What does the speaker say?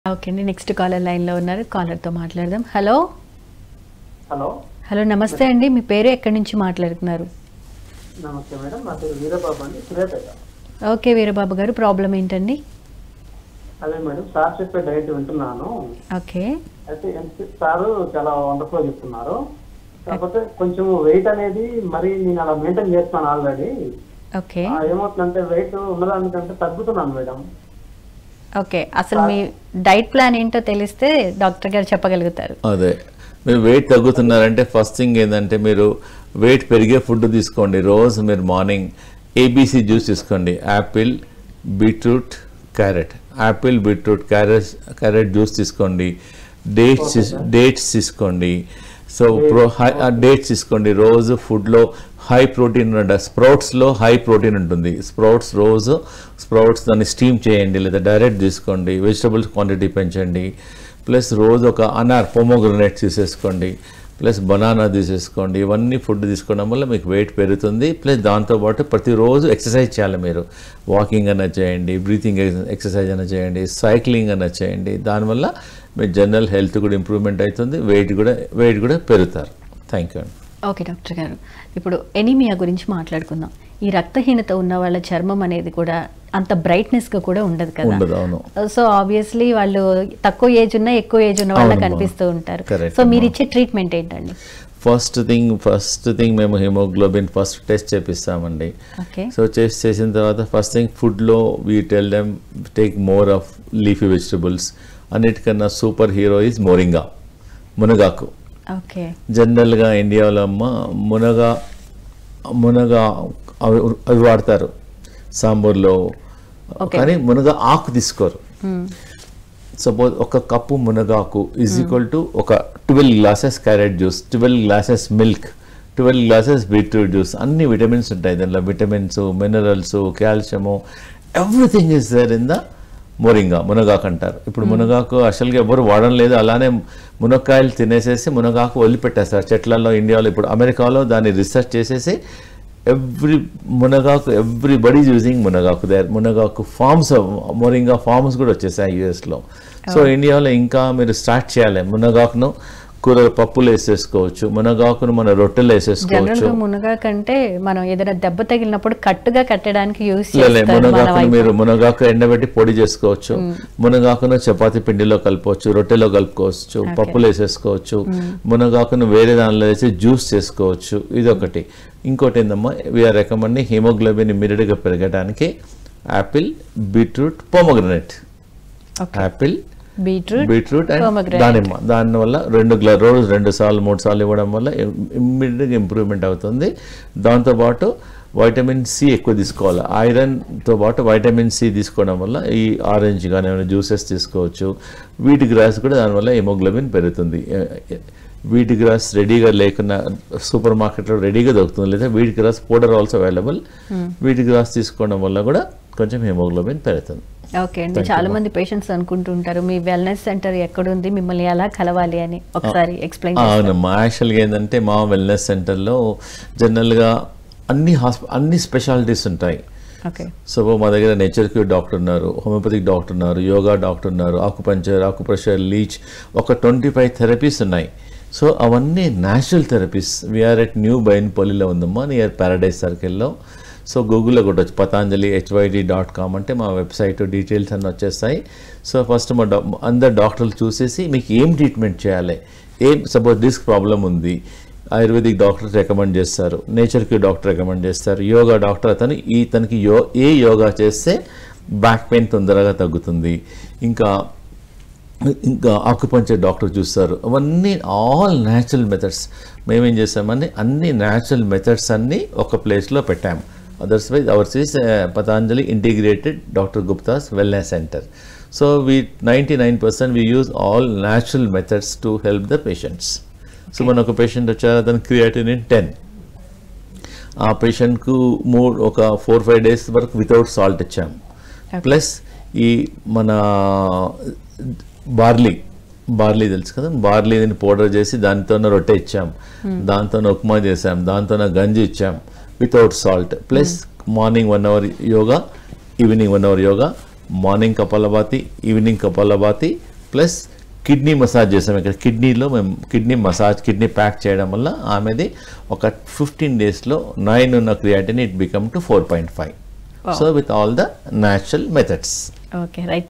Okay అండి. Next caller లైన్లో ఉన్నారు. కాలర్తో మాట్లాడదాం. హలో హలో హలో నమస్తే అండి. మీ పేరు ఎక్కడి నుంచి మాట్లాడుతున్నారు? నమస్తే మేడం, నా పేరు వీరబాబు అండి, సూర్యాపేట. ఓకే వీరబాబు గారు, ప్రాబ్లం ఏంటండి? అదే మేడం, సార్ చెప్పే డైట్ వింటున్నాను. ఓకే అయితే సార్ చాలా వండర్ఫుల్ చెప్తున్నారు. కాకపోతే కొంచెం వెయిట్ అనేది మరి నేను అలా మెయింటైన్ చేస్తున్నాను ఆల్రెడీ. ఓకే ఏమవుతుందంటే వెయిట్ ఉన్నదానికంటే తగ్గుతున్నాను మేడం. ఓకే, అసలు మీ డైట్ ప్లాన్ ఏంటో తెలిస్తే డాక్టర్ గారు చెప్పగలుగుతారు. అదే, మీరు వెయిట్ తగ్గుతున్నారంటే ఫస్ట్ థింగ్ ఏంటంటే మీరు వెయిట్ పెరిగే ఫుడ్ తీసుకోండి. రోజు మీరు మార్నింగ్ ఏబీసీ జ్యూస్ తీసుకోండి. Apple, beetroot, carrot. Apple, beetroot, carrot juice తీసుకోండి. డేట్స్ తీసుకోండి. సో డేట్స్ తీసుకోండి. రోజు ఫుడ్లో హై ప్రోటీన్ స్ప్రౌట్స్లో హై ప్రోటీన్ ఉంటుంది. స్ప్రౌట్స్ దాన్ని స్టీమ్ చేయండి లేదా డైరెక్ట్ తీసుకోండి. వెజిటబుల్స్ క్వాంటిటీ పెంచండి. ప్లస్ రోజు ఒక పొమోగ్రనేట్ తీసేసుకోండి. ప్లస్ బనానా తీసేసుకోండి. ఇవన్నీ ఫుడ్ తీసుకోవడం వల్ల మీకు వెయిట్ పెరుగుతుంది. ప్లస్ దాంతోపాటు ప్రతిరోజు ఎక్సర్సైజ్ చేయాలి. మీరు వాకింగ్ అన్న చేయండి, బ్రీతింగ్ ఎక్సర్సైజ్ అన్న చేయండి, సైక్లింగ్ అన్న చేయండి. దానివల్ల మీ జనరల్ హెల్త్ కూడా ఇంప్రూవ్మెంట్ అవుతుంది, వెయిట్ కూడా పెరుగుతారు. థ్యాంక్ యూ అండి. ఓకే డాక్టర్ గారు, ఇప్పుడు ఎనీమియా గురించి మాట్లాడుకుందాం. ఈ రక్తహీనత ఉన్న వాళ్ళ చర్మం అనేది కూడా అంత బ్రైట్నెస్గా కూడా ఉండదు కదా. అవును. సో ఆబ్వియస్లీ వాళ్ళు తక్కువ ఏజ్ ఉన్న ఎక్కువ ఏజ్ ఉన్న వాళ్ళ కనిపిస్తూ ఉంటారు. సో మీరు ఇచ్చే ట్రీట్మెంట్ ఏంటండి? ఫస్ట్ థింగ్ మేము హిమోగ్లోబిన్ ఫస్ట్ టెస్ట్ చేపిస్తామండి. సో చేసిన తర్వాత ఫస్ట్ థింగ్ ఫుడ్లో we tell them take more of leafy vegetables. అన్నిటికన్నా సూపర్ హీరో ఈజ్ మునగాకు. ఓకే, జనరల్గా ఇండియాలో మునగ అవి వాడతారు సాంబార్లో, కానీ మునగ ఆకు తీసుకోరు. సపోజ్ ఒక కప్పు మునగాకు ఈజ్ ఈక్వల్ టు ఒక 12 glasses carrot juice, 12 glasses milk, 12 glasses beetroot juice. అన్ని విటమిన్స్ ఉంటాయి దాంట్లో. Vitamins, minerals, calcium, everything is there in the మునగాకు అంటారు. ఇప్పుడు మునగాకు అసలుగా ఎవరు వాడడం లేదు. అలానే మునక్కాయలు తినేసేసి మునగాకు వదిలిపెట్టేస్తారు చెట్లలో. ఇండియాలో ఇప్పుడు అమెరికాలో దాన్ని రీసెర్చ్ చేసేసి ఎవ్రీబడీ యూజింగ్ మునగాకు. మునగాకు ఫార్మ్స్, మోరింగా ఫార్మ్స్ కూడా వచ్చేసాయి యూఎస్లో. సో ఇండియాలో ఇంకా మీరు స్టార్ట్ చేయాలి. మునగాకును కూర పప్పులు వేసేసుకోవచ్చు, మునగాకును మన రొట్టెలు వేసేసుకోవచ్చు. మునగాకు అంటే మనం ఏదైనా దెబ్బ తగిలినప్పుడు కట్టుగా కట్టడానికి యూస్ మునగాకును మీరు మునగాకు ఎండబెట్టి పొడి చేసుకోవచ్చు. మునగాకును చపాతీ పిండిలో కలుపుకోవచ్చు, రొట్టెలో కలుపుకోవచ్చు, పప్పులు వేసేసుకోవచ్చు. మునగాకును వేరే దానిలో వేసి జ్యూస్ చేసుకోవచ్చు. ఇదొకటి. ఇంకోటి ఏందమ్మా, వీఆర్ రికమెండింగ్ హిమోగ్లోబిన్ ఇమ్మీడియట్గా పెరగడానికి apple, beetroot, pomegranate. Apple, beetroot and దానిమ్మ. దానివల్ల రోజు 2 సార్లు 3 సార్లు ఇవ్వడం వల్ల ఇమ్మీడియట్గా ఇంప్రూవ్మెంట్ అవుతుంది. దాంతోపాటు వైటమిన్ సి ఎక్కువ తీసుకోవాలి. ఐరన్తో పాటు వైటమిన్ సి తీసుకోవడం వల్ల ఈ ఆరెంజ్ కానీ ఏమైనా జ్యూసెస్ తీసుకోవచ్చు. వీట్ గ్రాస్ కూడా దానివల్ల హిమోగ్లోబిన్ పెరుగుతుంది. వీట్ గ్రాస్ రెడీగా లేకున్నా సూపర్ మార్కెట్లో రెడీగా దొరుకుతుంది, లేదా wheat grass powder also available. Wheat grass తీసుకోవడం వల్ల కూడా కొంచెం హిమోగ్లోబిన్ పెరుగుతుంది. ఓకే అండి, చాలా మంది పేషెంట్స్ అనుకుంటుంటారు మీ వెల్నెస్ సెంటర్ ఎక్కడుంది, మిమ్మల్ని ఎలా కలవాలి అని ఒకసారి ఎక్స్ప్లెయిన్ చేస్తారా? అవునమ్మా, యాక్చువల్గా ఏంటంటే మా వెల్నెస్ సెంటర్లో జనరల్గా అన్ని స్పెషాలిటీస్ ఉంటాయి. సో మా దగ్గర నేచర్ క్యూర్ డాక్టర్ ఉన్నారు, హోమియోపతిక్ డాక్టర్ ఉన్నారు, యోగా డాక్టర్ ఉన్నారు, ఆకుప్రెషర్, లీచ్, ఒక 25 థెరపీస్ ఉన్నాయి. సో అవన్నీ natural therapies. We are at బైన్పల్లిలో ఉందమ్మా, నియర్ ప్యారడైజ్ సర్కిల్లో. సో గూగుల్లో కొట్టవచ్చు, పతాంజలి HYD.com అంటే మా వెబ్సైట్ డీటెయిల్స్ అన్నీ వచ్చేస్తాయి. సో ఫస్ట్ అందరు డాక్టర్లు చూసేసి మీకు ఏం ట్రీట్మెంట్ చేయాలి, సపోజ్ డిస్క్ ప్రాబ్లం ఉంది, ఆయుర్వేదిక్ డాక్టర్ రికమెండ్ చేస్తారు, నేచర్ క్యూర్ డాక్టర్ రికమెండ్ చేస్తారు, యోగా డాక్టర్ ఇతనికి ఏ యోగా చేస్తే బ్యాక్ పెయిన్ తొందరగా తగ్గుతుంది, ఇంకా ఆకుపంచర్ డాక్టర్ చూస్తారు. అవన్నీ ఆల్ న్యాచురల్ మెథడ్స్. మేమేం చేస్తామని అన్ని న్యాచురల్ మెథడ్స్ అన్నీ ఒక ప్లేస్లో పెట్టాము. Otherwise ours is Patanjali integrated doctor Gupta's wellness centre. So 99% we use all natural methods to help the patients. So మన ఒక పేషెంట్ వచ్చారు, అతను క్రియాటినిన్ 10. ఆ పేషెంట్కు ఒక 4-5 days వరకు వితౌట్ సాల్ట్ ఇచ్చాము. ప్లస్ ఈ మన బార్లీ తెలుసు కదా, బార్లీని పౌడర్ చేసి దానితోనే రొట్టె ఇచ్చాం, దాంతోనే ఉప్మా చేసాం, దాంతోనే గంజి ఇచ్చాం without salt. Plus morning 1 hour యోగా, ఈవినింగ్ 1 hour యోగా, morning kapalbhati, evening kapalbhati, plus kidney massage చేసాం. ఇక్కడ కిడ్నీలో మేము కిడ్నీ ప్యాక్ చేయడం వల్ల ఆమెది ఒక 15 డేస్లో 9 ఉన్న creatine it become to 4.5. So with all the natural methods. Okay right.